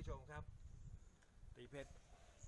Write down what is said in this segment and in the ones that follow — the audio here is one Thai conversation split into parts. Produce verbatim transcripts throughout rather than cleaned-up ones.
ผู้ชมครับตีเพชร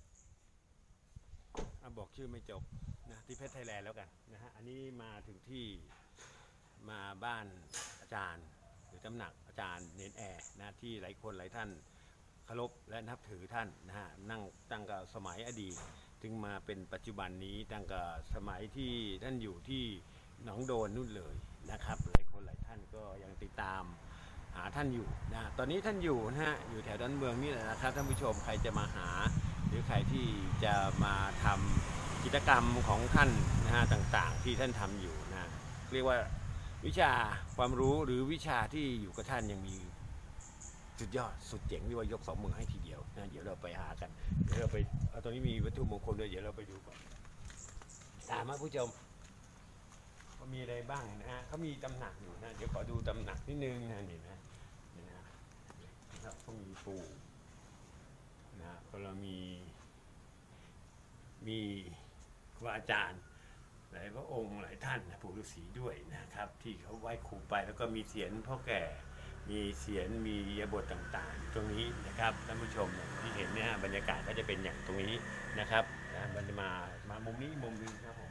บอกชื่อไม่จบนะตีเพชรไทยแลนด์แล้วกันนะฮะอันนี้มาถึงที่มาบ้านอาจารย์หรือตำหนักอาจารย์เนนแอร์นะที่หลายคนหลายท่านเคารพและนับถือท่านนะฮะนั่งตั้งแต่สมัยอดีตถึงมาเป็นปัจจุบันนี้ตั้งแต่สมัยที่ท่านอยู่ที่หนองโดนนู่นเลยนะครับหลายคนหลายท่านก็ยังติดตามหาท่านอยู่นะตอนนี้ท่านอยู่นะฮะอยู่แถวด้านเมืองนี่แหละนะครับท่านผู้ชมใครจะมาหาหรือใครที่จะมาทำกิจกรรมของท่านนะฮะต่างๆที่ท่านทำอยู่นะเรียกว่าวิชาความรู้หรือวิชาที่อยู่กับท่านยังมีสุดยอดสุดเจ๋งที่ว่ายกสองมือให้ทีเดียวนะเดี๋ยวเราไปหากันเดี๋ยวเราไปเอาตอนนี้มีวัตถุมงคลด้วยเดี๋ยวเราไปดูก่อนตามมาผู้ชมว่ามีอะไรบ้างนะฮะเขามีตำหนักอยู่นะเดี๋ยวขอดูตำหนักนิดนึงนะนี่นะนี่นะครับเขามีปู่นะก็เรามีมีครูอาจารย์หลายพระองค์หลายท่านนะปู่ฤาษีด้วยนะครับที่เขาไหว้ครูไปแล้วก็มีเสียงพ่อแก่มีเสียงมียบทต่างๆตรงนี้นะครับท่านผู้ชมที่เห็นเนี่ยบรรยากาศก็จะเป็นอย่างตรงนี้นะครับนะมันจะมามามุมนี้มุมนึงครับผม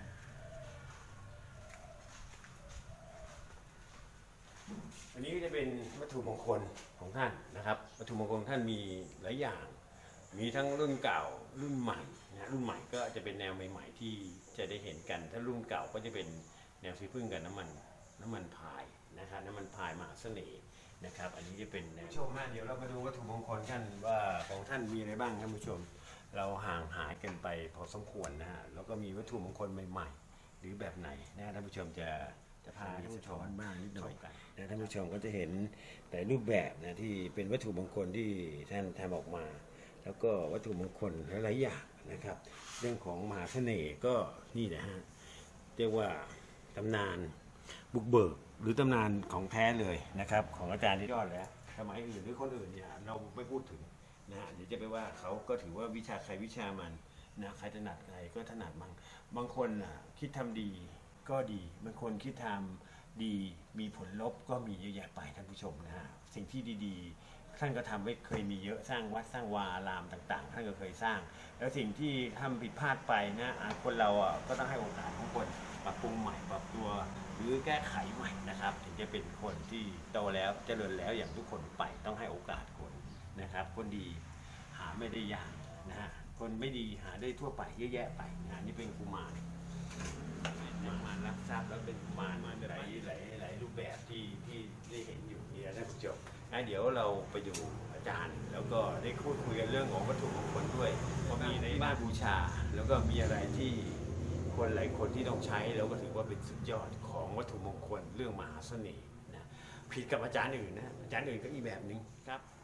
อันนี้ก็จะเป็นวัตถุมงคลของท่านนะครับวัตถุมงคลท่านมีหลายอย่างมีทั้งรุ่นเก่ารุ่นใหม่นะรุ่นใหม่ก็จะเป็นแนวใหม่ๆที่จะได้เห็นกันถ้ารุ่นเก่าก็จะเป็นแนวสีพึ่งกับน้ำมันน้ำมันพายนะครับน้ำมันพายมหาเสน่ห์นะครับอันนี้จะเป็นแนวชมนะเดี๋ยวเรามาดูวัตถุมงคลท่านว่าของท่านมีอะไรบ้างท่านผู้ชมเราห่างหายกันไปพอสมควรนะฮะแล้วก็มีวัตถุมงคลใหม่ๆหรือแบบไหนนะท่านผู้ชมจะจะพาท่านผู้ชมบ้างนิดหน่อยนะท่านผู้ชมก็จะเห็นแต่รูปแบบนะที่เป็นวัตถุมงคลที่ท่านทำออกมาแล้วก็วัตถุมงคลหลายๆอย่างนะครับเรื่องของมหาเสน่ห์ก็นี่นะฮะเรียกว่าตำนานบุกเบิกหรือตำนานของแท้เลยนะครับของอาจารย์ที่ยอดแล้วสมัยอื่นหรือคนอื่นเนี่ยเราไม่พูดถึงนะฮะเดี๋ยวจะไปว่าเขาก็ถือว่าวิชาใครวิชามันนะใครถนัดใครก็ถนัดบางบางคนอ่ะคิดทำดีก็ดีบางคนคิดทำดีมีผลลบก็มีเยอะแยะไปท่านผู้ชมนะฮะสิ่งที่ดีๆท่านก็ทำไว้เคยมีเยอะสร้างวัดสร้างวาอารามต่างๆท่านก็เคยสร้างแล้วสิ่งที่ทำผิดพลาดไปนะคนเราอ่ะก็ต้องให้โอกาสทุกคนปรับปรุงใหม่ปรับตัวหรือแก้ไขใหม่นะครับถึงจะเป็นคนที่โตแล้วเจริญแล้วอย่างทุกคนไปต้องให้โอกาสคนนะครับคนดีหาไม่ได้ยากนะฮะคนไม่ดีหาได้ทั่วไปเยอะแยะไปนะนี่เป็นกุมารมารับทราบแล้วเป็นกุมารมาหลายหลายหลายรูปแบบที่ที่ได้เห็นอยู่นี่นะท่านผู้ชมนะเดี๋ยวเราไปดูอาจารย์แล้วก็ได้พูดคุยกันเรื่องของวัตถุมงคลด้วยว่ามีในบ้านบูชาแล้วก็มีอะไรที่คนหลายคนที่ต้องใช้แล้วก็ถือว่าเป็นสุดยอดของวัตถุมงคลเรื่องมหาเสน่ห์นะผิดกับอาจารย์อื่นนะอาจารย์อื่นก็อีกแบบนึงครับ